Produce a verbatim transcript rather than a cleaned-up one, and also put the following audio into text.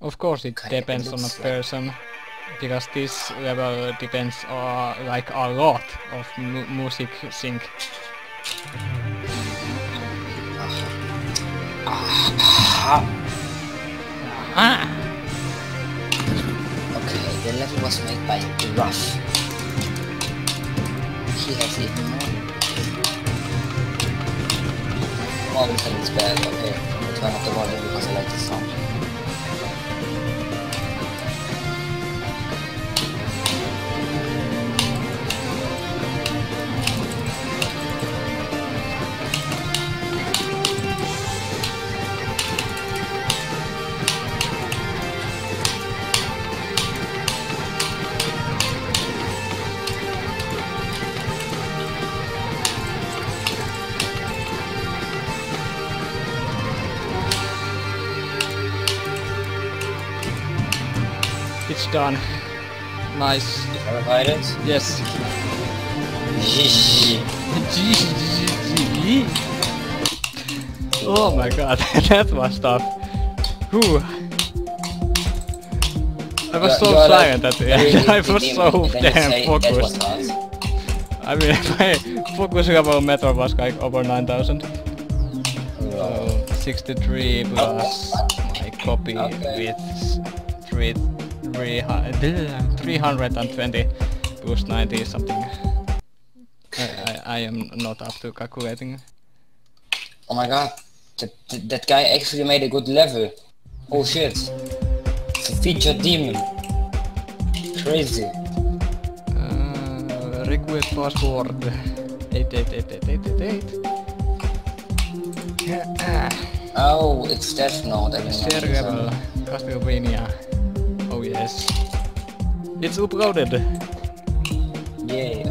Of course it Okay, depends it on a looks like- person, because this level depends uh, like a lot of mu music sync. Ah. Ah! Okay, the level was made by Ruff. He has even more. Volume is bad, okay. I'll turn up the volume because I like the sound. It's done. Nice. Verified it? Yes. Oh my god, that was tough. Whew. I was You- so you are silent like at the end. I was demon, so and then you damn say that was focused. hard. I mean, my focus level meter was like over nine thousand. So sixty-three plus my copy Okay. with three, three, three hundred twenty plus ninety something. I, I, I am not up to calculating. Oh my god, that, that, that guy actually made a good level. Oh shit. It's a featured demon. Crazy. Uh, request password eight eight eight eight eight eight eight. Oh, it's Death Note. I didn't know Share this, level uh, Castlevania. Oh yes. It's uploaded. Yeah.